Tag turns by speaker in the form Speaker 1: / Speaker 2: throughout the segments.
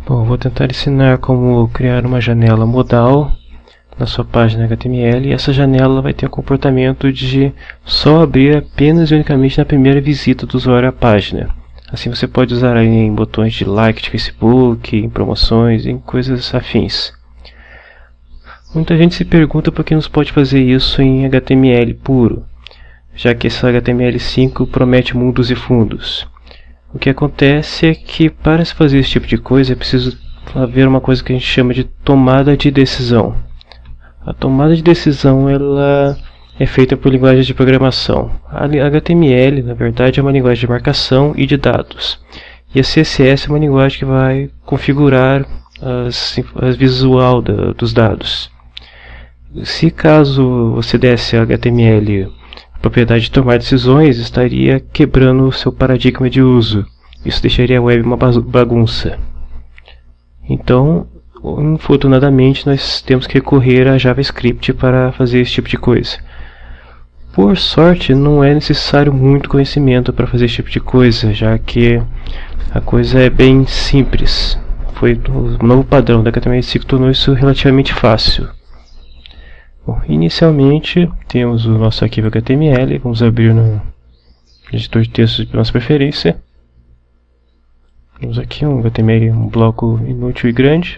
Speaker 1: Bom, vou tentar ensinar como criar uma janela modal na sua página HTML, e essa janela vai ter o comportamento de só abrir apenas e unicamente na primeira visita do usuário à página. Assim você pode usar aí em botões de like de Facebook, em promoções, em coisas afins. Muita gente se pergunta por que não se pode fazer isso em HTML puro, já que esse HTML5 promete mundos e fundos. O que acontece é que para se fazer esse tipo de coisa é preciso haver uma coisa que a gente chama de tomada de decisão. A tomada de decisão ela é feita por linguagens de programação. A HTML, na verdade, é uma linguagem de marcação e de dados. E a CSS é uma linguagem que vai configurar a visual dos dados. Se caso você desse a HTML a propriedade de tomar decisões, estaria quebrando o seu paradigma de uso. Isso deixaria a web uma bagunça. Então, infortunadamente, nós temos que recorrer a JavaScript para fazer esse tipo de coisa. Por sorte, não é necessário muito conhecimento para fazer esse tipo de coisa, já que a coisa é bem simples. Foi o novo padrão da HTML5 que tornou isso relativamente fácil. Bom, inicialmente, temos o nosso arquivo HTML. Vamos abrir no editor de textos de nossa preferência. Temos aqui um HTML, um bloco inútil e grande.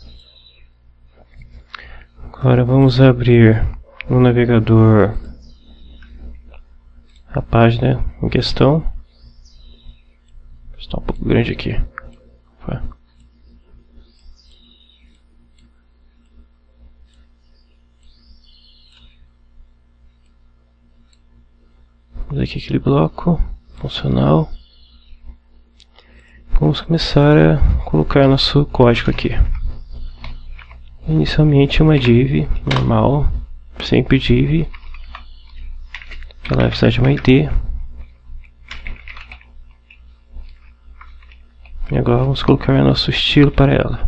Speaker 1: Agora vamos abrir no navegador a página em questão. Está um pouco grande aqui. Vamos aqui aquele bloco funcional. Vamos começar a colocar nosso código aqui. Inicialmente uma div normal, sempre div. Ela vai precisar de uma ID. E agora vamos colocar nosso estilo para ela.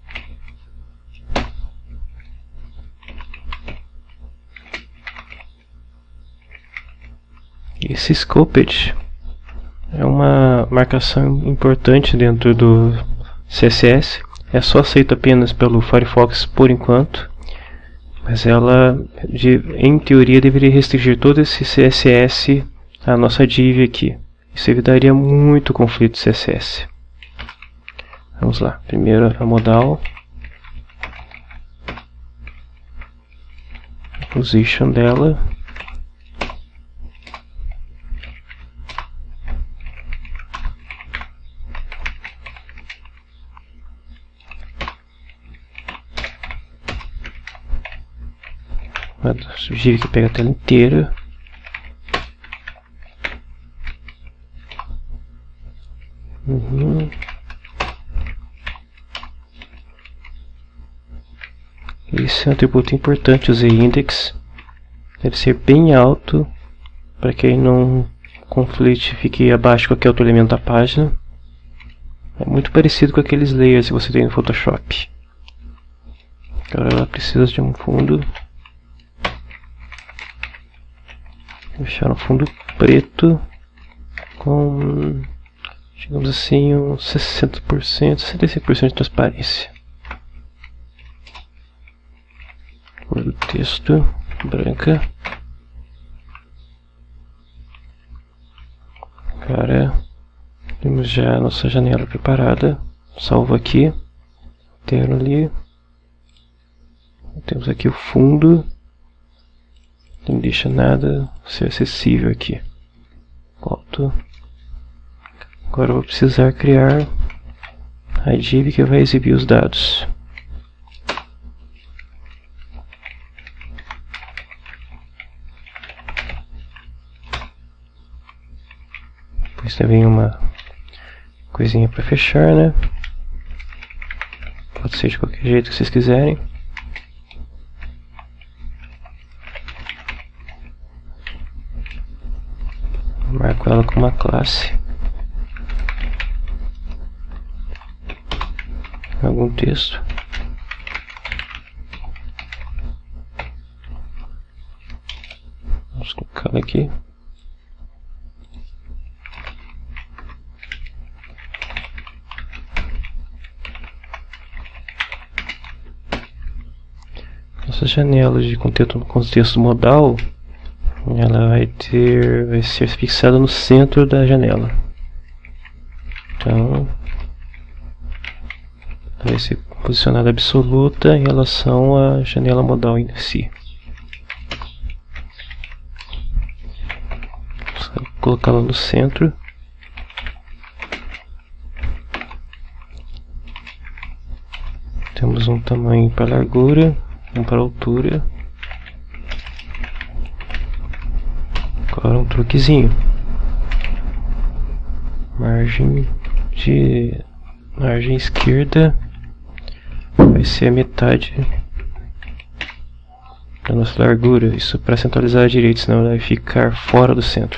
Speaker 1: Esse scoped é uma marcação importante dentro do CSS. É só aceita apenas pelo Firefox por enquanto, mas ela, em teoria, deveria restringir todo esse CSS à nossa div aqui. Isso evitaria muito conflito de CSS. Vamos lá, primeiro a modal, a position dela. Sugiro que pegue a tela inteira. Esse é um atributo importante, o z-index. Deve ser bem alto para que não conflite, fique abaixo de qualquer outro elemento da página. É muito parecido com aqueles layers que você tem no Photoshop. Agora ela precisa de um fundo. Vou deixar um fundo preto com, digamos assim, uns 60%, 65% de transparência. Cor do texto, branca. Agora, temos já a nossa janela preparada. Salvo aqui, interno ali. Temos aqui o fundo. Não deixa nada ser acessível aqui. Volto. Agora eu vou precisar criar a div que vai exibir os dados. Depois também uma coisinha para fechar, né? Pode ser de qualquer jeito que vocês quiserem. Marco ela com uma classe. Algum texto. Vamos colocar ela aqui. Nossa janela de contexto modal, ela vai ser fixada no centro da janela. Então, vai ser posicionada absoluta em relação à janela modal em si. Vou colocá-la no centro. Temos um tamanho para largura, um para altura. Agora um truquezinho. Margem esquerda vai ser a metade da nossa largura. Isso para centralizar a direita, senão ela vai ficar fora do centro.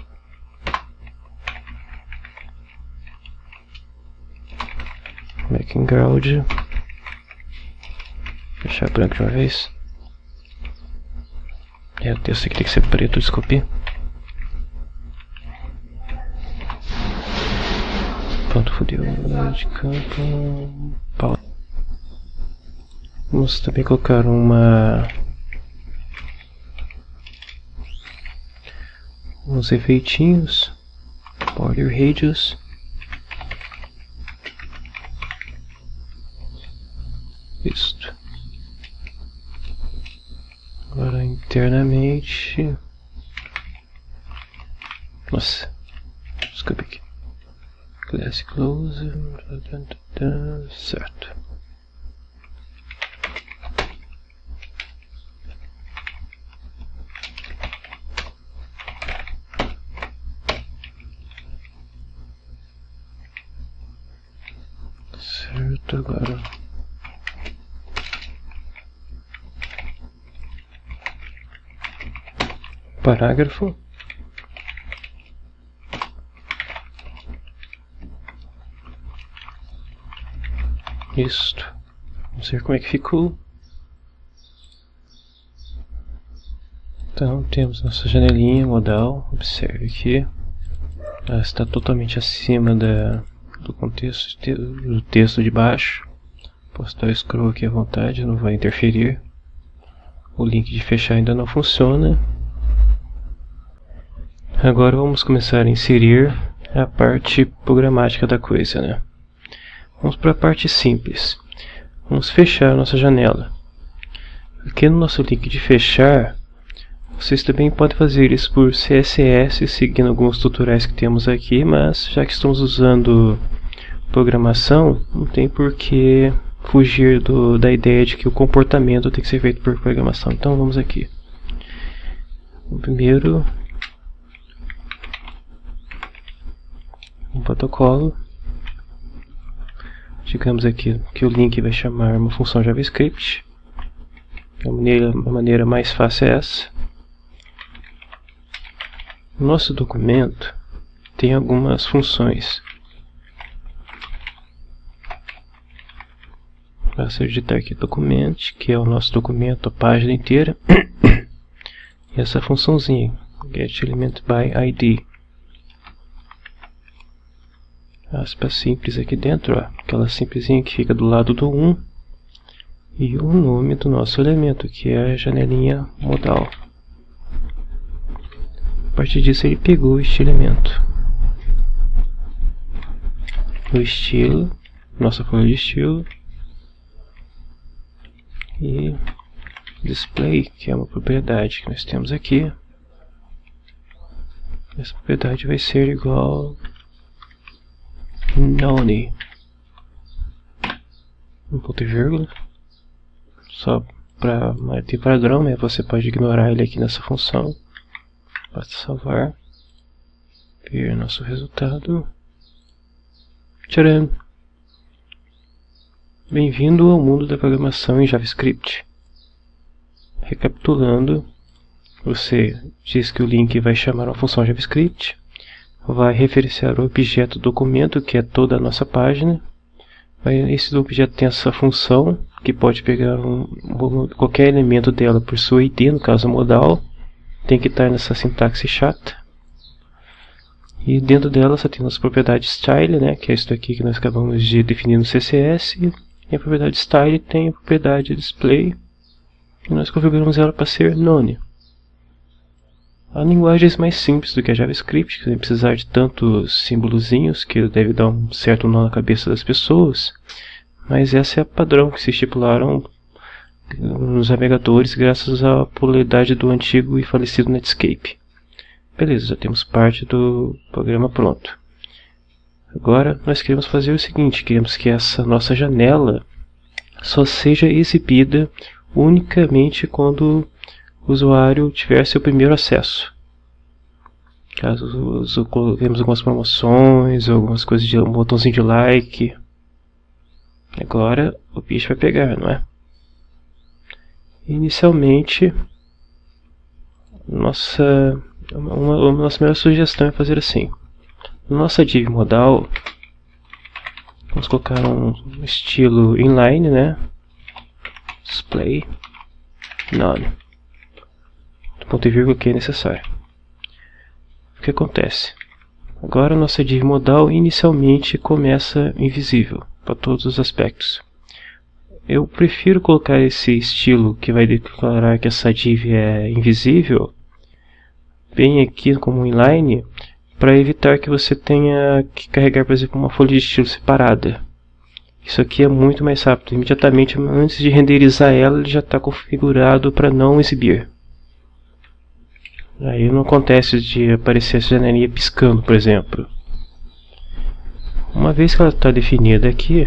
Speaker 1: Background. Deixar branco de uma vez. O texto aqui tem que ser preto, desculpe. Pronto, fodeu. De campo. Pau. Vamos também colocar uns efeitinhos. Border radius. Isto. Agora internamente. Nossa, desculpa aqui. Class close. Certo. Certo, agora. Parágrafo. Isto. Vamos ver como é que ficou. Então temos nossa janelinha modal. Observe aqui. Ela está totalmente acima do contexto do texto de baixo. Posso dar o scroll aqui à vontade, não vai interferir. O link de fechar ainda não funciona. Agora vamos começar a inserir a parte programática da coisa, né? Vamos para a parte simples. Vamos fechar a nossa janela. Aqui no nosso link de fechar, vocês também podem fazer isso por CSS, seguindo alguns tutoriais que temos aqui, mas já que estamos usando programação, não tem por que fugir da ideia de que o comportamento tem que ser feito por programação. Então vamos aqui. O primeiro, um protocolo. Digamos aqui que o link vai chamar uma função JavaScript. A maneira mais fácil é essa. O nosso documento tem algumas funções. Basta digitar aqui document, que é o nosso documento, a página inteira. E essa funçãozinha, getElementById. Aspas simples aqui dentro, ó, aquela simplesinha que fica do lado do 1 e o nome do nosso elemento, que é a janelinha modal. A partir disso ele pegou este elemento, o estilo, nossa folha de estilo, e display, que é uma propriedade que nós temos aqui. Essa propriedade vai ser igual none, um ponto e vírgula, só para ter padrão, né? Você pode ignorar ele aqui nessa função. Basta salvar, ver nosso resultado. Tcharam! Bem-vindo ao mundo da programação em JavaScript. Recapitulando, você diz que o link vai chamar uma função JavaScript, vai referenciar o objeto documento, que é toda a nossa página. Esse objeto tem essa função, que pode pegar qualquer elemento dela por sua ID, no caso modal. Tem que estar nessa sintaxe chata. E dentro dela só tem a nossa propriedade style, né, que é isso aqui que nós acabamos de definir no CSS. E a propriedade style tem a propriedade display. e nós configuramos ela para ser None. A linguagem é mais simples do que a JavaScript, sem precisar de tantos símbolozinhos, que deve dar um certo nó na cabeça das pessoas, mas essa é a padrão que se estipularam nos navegadores graças à popularidade do antigo e falecido Netscape. Beleza, já temos parte do programa pronto. Agora nós queremos fazer o seguinte, queremos que essa nossa janela só seja exibida unicamente quando o usuário tiver seu primeiro acesso. Caso temos algumas promoções, algumas coisas de um botãozinho de like. Agora o bicho vai pegar, não é? Inicialmente, uma nossa melhor sugestão é fazer assim. Na nossa div modal, vamos colocar um estilo inline, né? Display none. Ponto e vírgula que é necessário. O que acontece? Agora a nossa div modal inicialmente começa invisível para todos os aspectos. Eu prefiro colocar esse estilo que vai declarar que essa div é invisível bem aqui como inline, para evitar que você tenha que carregar, por exemplo, uma folha de estilo separada. Isso aqui é muito mais rápido. Imediatamente antes de renderizar ela, ele já está configurado para não exibir. Aí não acontece de aparecer essa janelinha piscando, por exemplo. Uma vez que ela está definida aqui,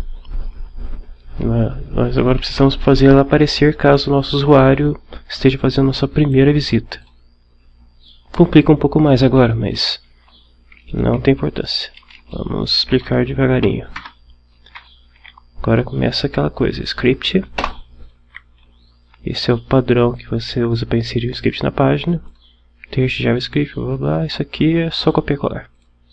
Speaker 1: nós agora precisamos fazer ela aparecer caso o nosso usuário esteja fazendo a sua primeira visita. Complica um pouco mais agora, mas não tem importância. Vamos explicar devagarinho. Agora começa aquela coisa, script. Esse é o padrão que você usa para inserir o script na página. Texto JavaScript, blá blá, isso aqui é só copiar e colar.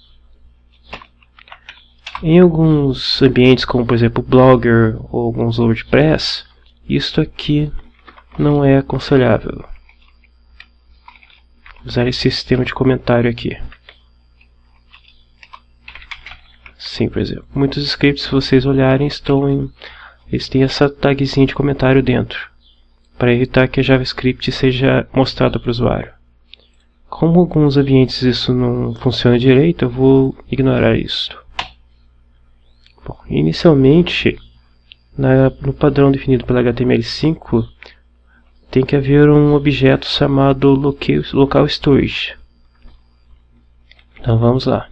Speaker 1: Em alguns ambientes, como por exemplo Blogger ou alguns WordPress, isso aqui não é aconselhável. Usar esse sistema de comentário aqui. Sim, por exemplo. Muitos scripts, se vocês olharem, eles têm essa tagzinha de comentário dentro, para evitar que a JavaScript seja mostrada para o usuário. Como em alguns ambientes isso não funciona direito, eu vou ignorar isso. Bom, inicialmente, no padrão definido pela HTML5, tem que haver um objeto chamado local storage. Então vamos lá.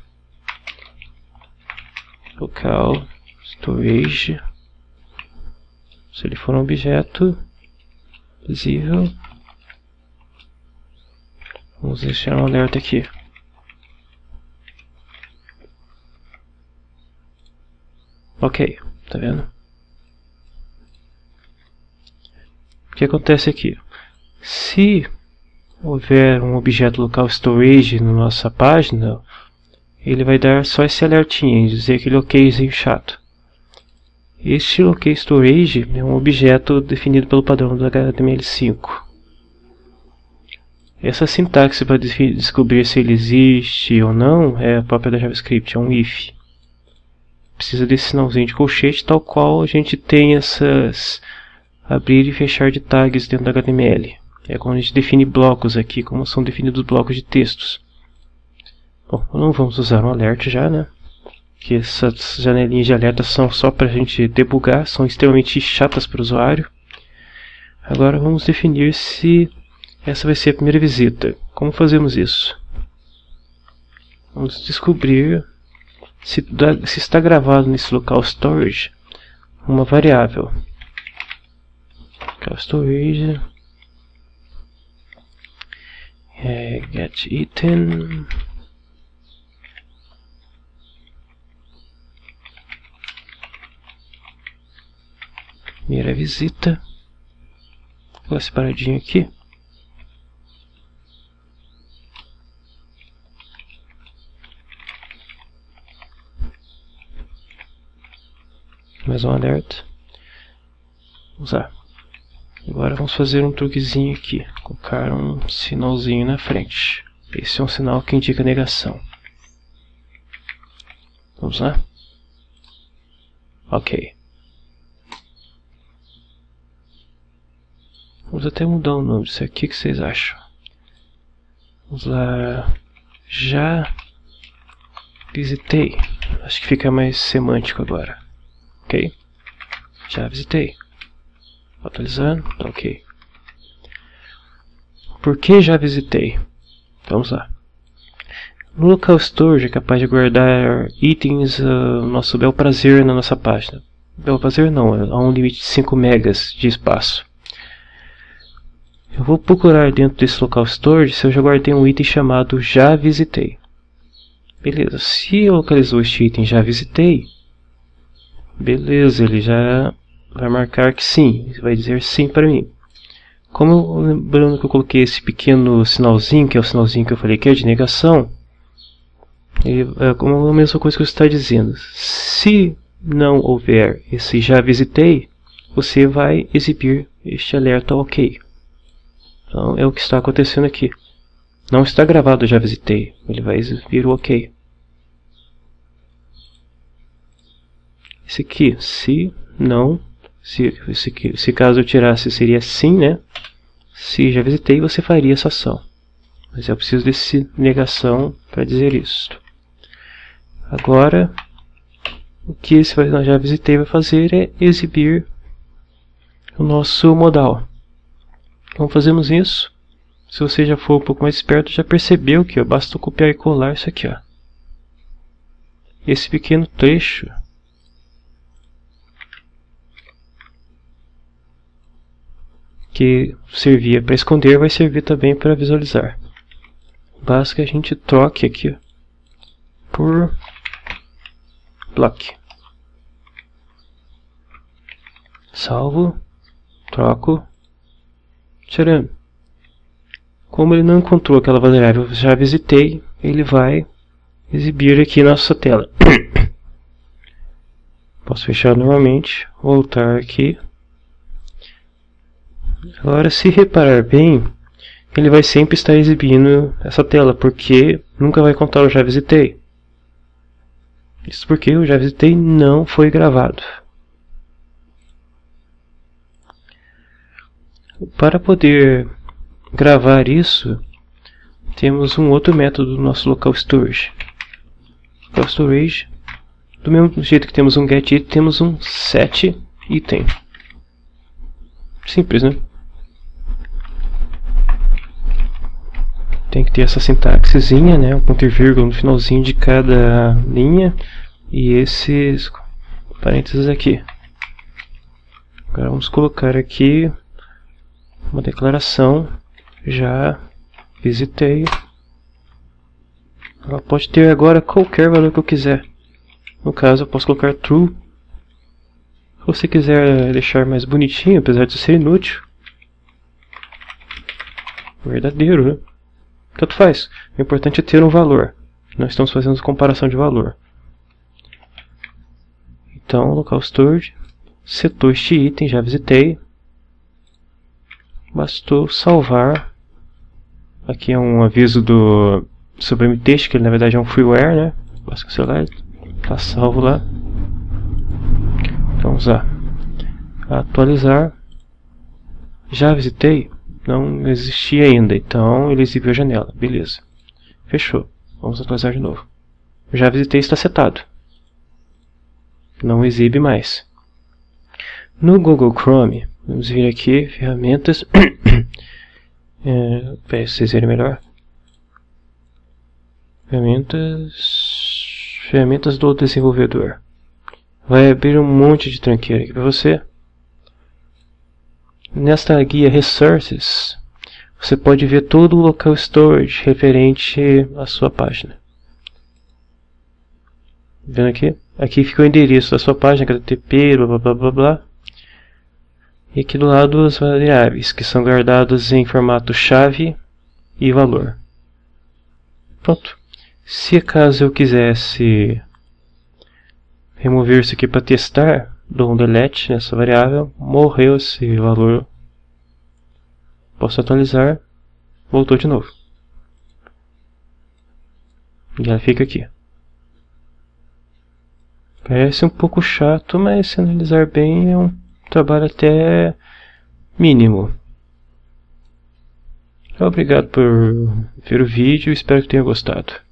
Speaker 1: Local storage. Se ele for um objeto visível, vamos deixar um alerta aqui. Ok, tá vendo? O que acontece aqui? Se houver um objeto local storage na nossa página, ele vai dar só esse alertinho, dizer aquele okzinho chato. Este local storage é um objeto definido pelo padrão do HTML5. Essa sintaxe para descobrir se ele existe ou não é a própria da JavaScript, é um if. Precisa desse sinalzinho de colchete, tal qual a gente tem essas abrir e fechar de tags dentro da HTML. É quando a gente define blocos aqui, como são definidos blocos de textos. Bom, não vamos usar um alerta já, né? Que essas janelinhas de alerta são só para a gente debugar, são extremamente chatas para o usuário. Agora vamos definir se essa vai ser a primeira visita. Como fazemos isso? Vamos descobrir se está gravado nesse local storage uma variável. Local storage getItem primeira visita. Vou colocar separadinho aqui. Mais um alerta. Vamos lá. Agora vamos fazer um truquezinho aqui. Colocar um sinalzinho na frente. Esse é um sinal que indica negação. Vamos lá? Ok. Vamos até mudar o nome disso aqui, o que vocês acham? Vamos lá. Já visitei. Acho que fica mais semântico agora. Ok? Já visitei. Atualizando. Tá ok. Por que já visitei? Vamos lá. No local storage é capaz de guardar itens nosso bel prazer na nossa página. Bel prazer não, há um limite de 5 megas de espaço. Eu vou procurar dentro desse local storage se eu já guardei um item chamado já visitei. Beleza, se localizou este item já visitei, beleza, ele já vai marcar que sim, vai dizer sim para mim. Como lembrando que eu coloquei esse pequeno sinalzinho, que é o sinalzinho que eu falei que é de negação, é como a mesma coisa que você está dizendo. Se não houver esse já visitei, você vai exibir este alerta ok. Então é o que está acontecendo aqui. Não está gravado já visitei, ele vai exibir o ok. Esse aqui, se não, se caso eu tirasse seria sim, né? Se já visitei, você faria essa ação. Mas eu preciso desse negação para dizer isso. Agora, o que esse já visitei vai fazer é exibir o nosso modal. Como fazemos isso? Se você já for um pouco mais esperto, já percebeu que basta copiar e colar isso aqui. Esse pequeno trecho que servia para esconder vai servir também para visualizar. Basta que a gente troque aqui por block. Salvo, troco, tirando. Como ele não encontrou aquela variável já visitei, ele vai exibir aqui na nossa tela. Posso fechar novamente, voltar aqui. Agora, se reparar bem, ele vai sempre estar exibindo essa tela, porque nunca vai contar o já visitei. Isso porque o já visitei não foi gravado. Para poder gravar isso, temos um outro método no nosso local storage. Local storage, do mesmo jeito que temos um get item, temos um set item. Simples, né? Tem que ter essa sintaxezinha, né? Um ponto e vírgula no finalzinho de cada linha e esses parênteses aqui. Agora vamos colocar aqui uma declaração. Já visitei. Ela pode ter agora qualquer valor que eu quiser. No caso, eu posso colocar true. Se você quiser deixar mais bonitinho, apesar de ser inútil, verdadeiro, né? Tanto faz. O importante é ter um valor. Nós estamos fazendo comparação de valor. Então, local storage, setou este item, já visitei. Bastou salvar. Aqui é um aviso do Sublime Text, que na verdade é um freeware, né? Basta cancelar, está salvo lá. Então, vamos lá. Atualizar. Já visitei. Não existia ainda, então ele exibiu a janela. Beleza. Fechou. Vamos atualizar de novo. Já visitei, está setado. Não exibe mais. No Google Chrome, vamos vir aqui, ferramentas. Para vocês verem melhor. Ferramentas do desenvolvedor. Vai abrir um monte de tranqueira aqui para você. Nesta guia Resources, você pode ver todo o local storage referente à sua página. Vendo aqui? Aqui fica o endereço da sua página, HTTP, blá blá blá blá. E aqui do lado as variáveis, que são guardadas em formato chave e valor. Pronto. Se acaso eu quisesse remover isso aqui para testar, dou um delete nessa variável, morreu esse valor. Posso atualizar, voltou de novo. E ela fica aqui. Parece um pouco chato, mas se analisar bem é um trabalho até mínimo. Obrigado por ver o vídeo, espero que tenha gostado.